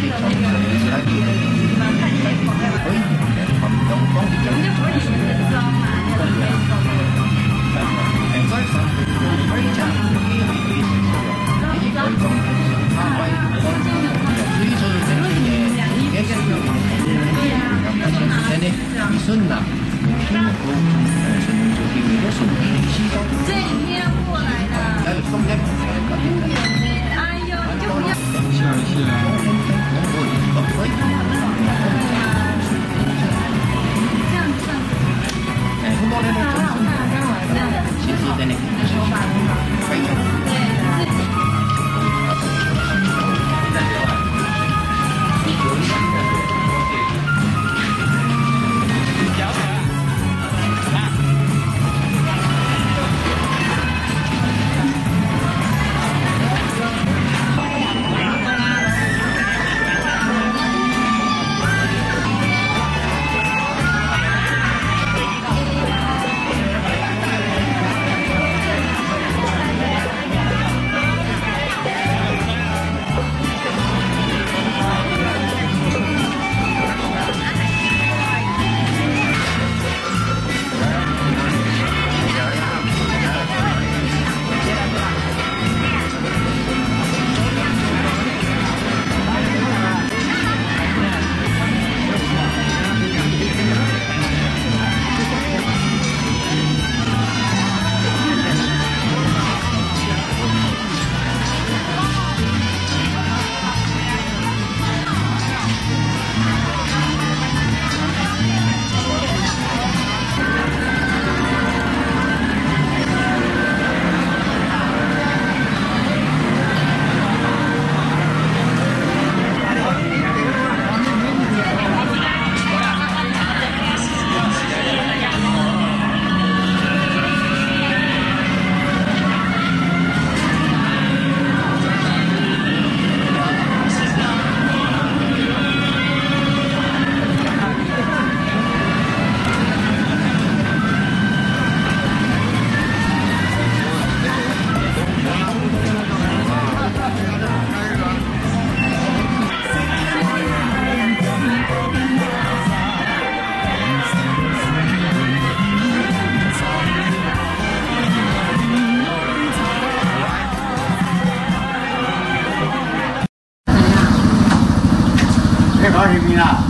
搞什么啦？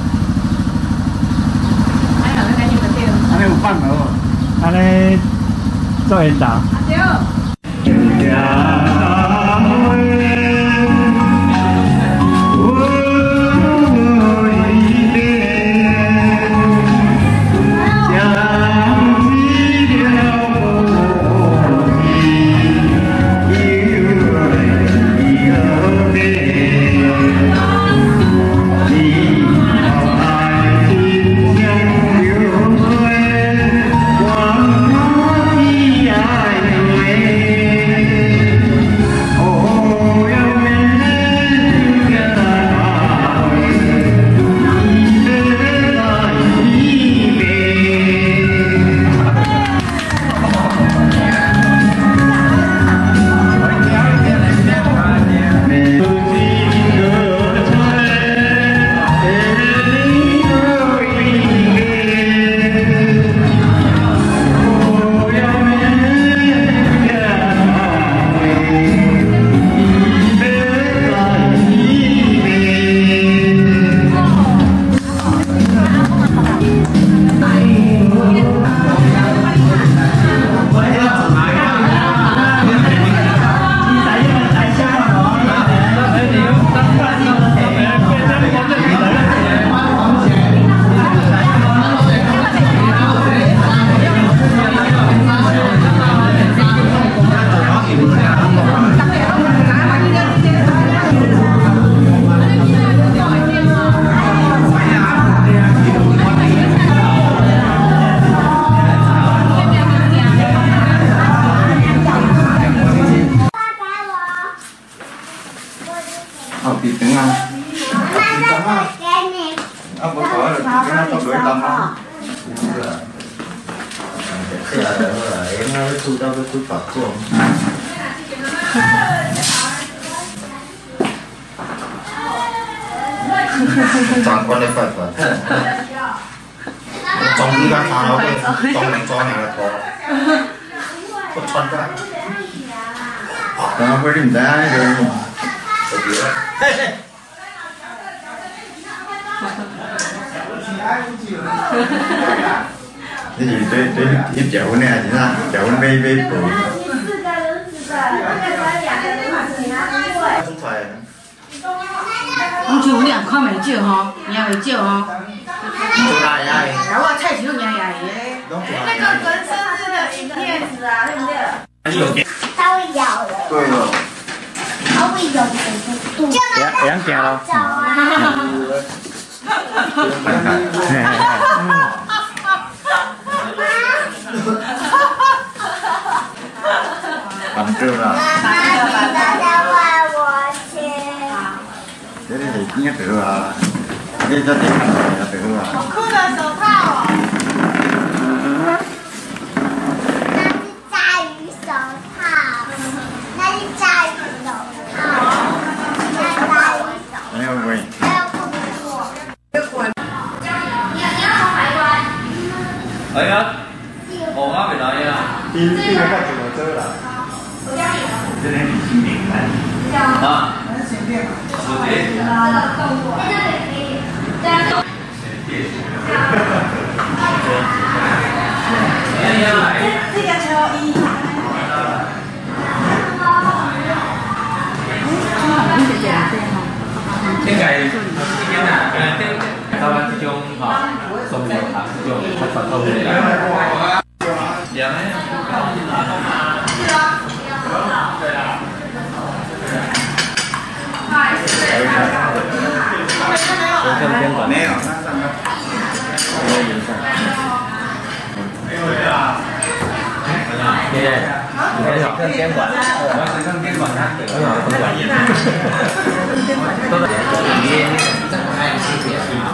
哎呀，赶紧的对。 安尼有放无？ 安尼做引导。 长官的快传。中医刚查到个中年抓娘的头，我穿的。 刚不是你在那个？嘿嘿。你是对结婚的还是啥？结婚买布。出菜。 我就有两块没少吼，也没少吼。 做大爷。 然后菜球也也。 那个人生日的影片子啊，对不对？ 它会咬人。 对了。 它会咬人。 会晓行咯。 放够了。 大家问我先。 这里是应该得啊，这这看也得啊。 好酷的手套哦！ 那是鲨鱼手套，那是鲨鱼手套，那是鲨鱼手套。 没有喂。 还有碰过。 係啊，我啱嚟睇啊。 邊個家做到這啦？這裡是新年來。 啊，是的。 这个球衣。 即係已經啊，收翻呢種嚇送料嚇呢種七十歐嚟嘅。有咩？ 沒有。 你睇學生監管，我學生監管他，我學生管嚴。都係真係師姐啊！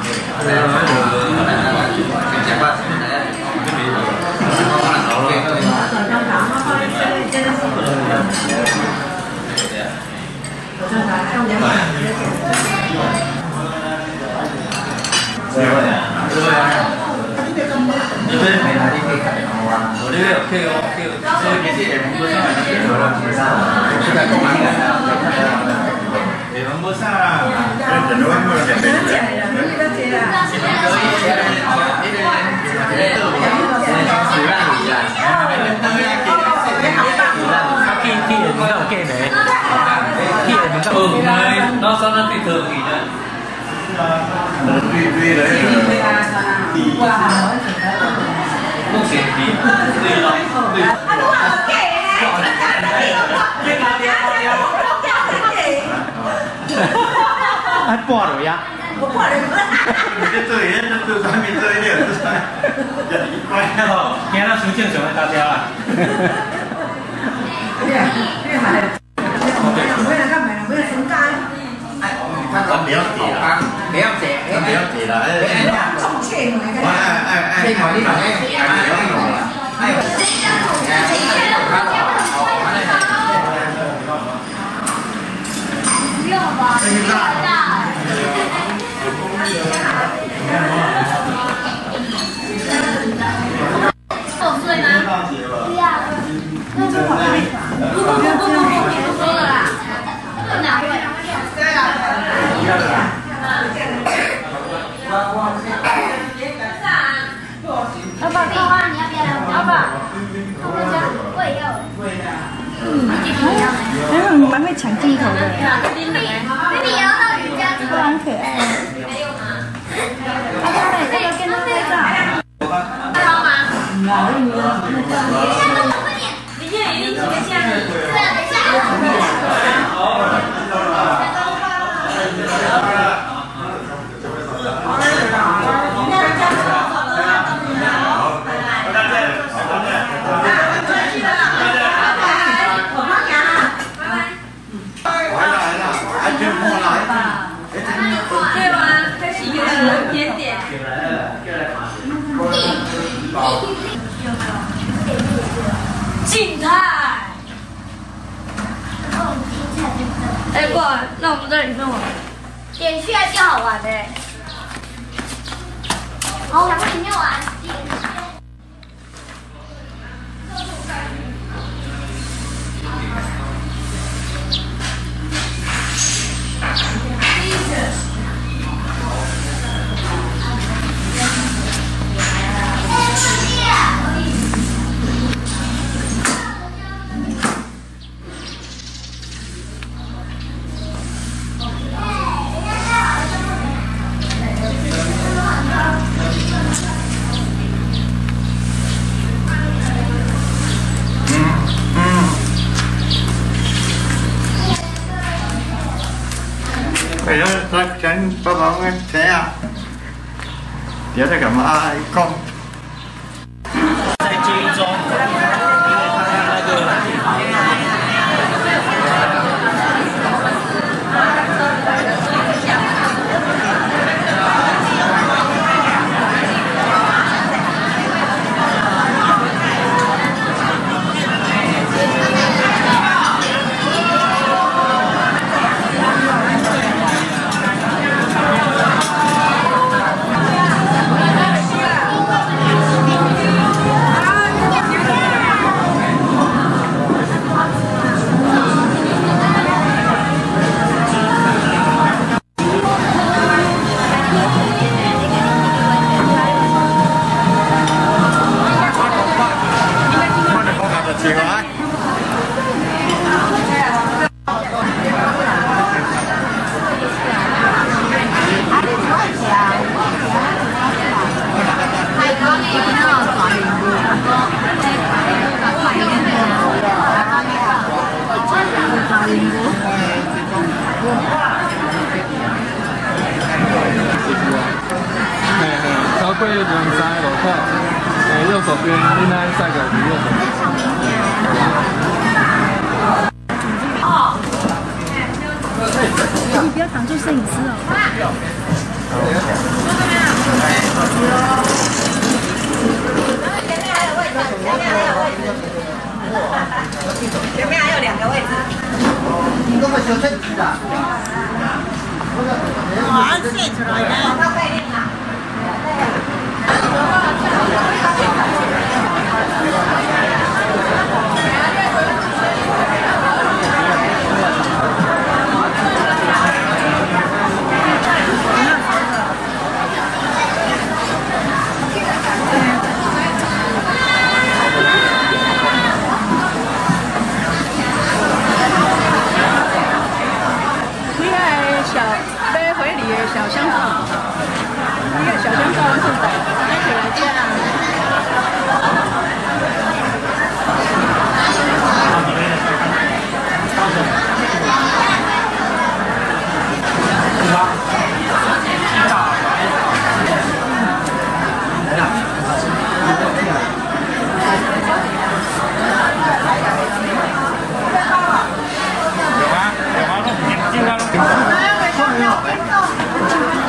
你們係哪裡可以看到啊？我呢邊有 Q，所以其實也唔多上嚟嘅，現在公安嘅，你們冇上啦。 這都沒有給誰。 nó sao nó bị thường thì nữa tuy đấy không xịn thì tùy lắm ai bỏ rồi ya? cái chơi hết nó từ sáng mình chơi được giờ đi quay nghe nó xuống trường xuống ta theo à không béo gì là béo gì là ai hỏi đi mà 老爸，爸爸，你要不要来？老爸，我也要。 你蛮会抢镜头的。 baby 也要到人家这个。 很可爱。爸爸，这个跟他拍照。 好吗？快点！明天已经几个下了？对啊，等一下。 对吗？开始有一点点。静态。哎，过来，那我们这里弄完。 点去还挺好玩的。好，我里面玩。 哎呀，他想爸爸我这样，别在干嘛？讲。 在街中，因为他那个。 高贵两三路口，右手边应该赛个右手。 你不要挡住摄影师哦。 前面还有2个位置。 你那么小身体的。 按线出来的。 小香皂，那个小香皂是的，拿起来这样。 有啊，有啊，进来了。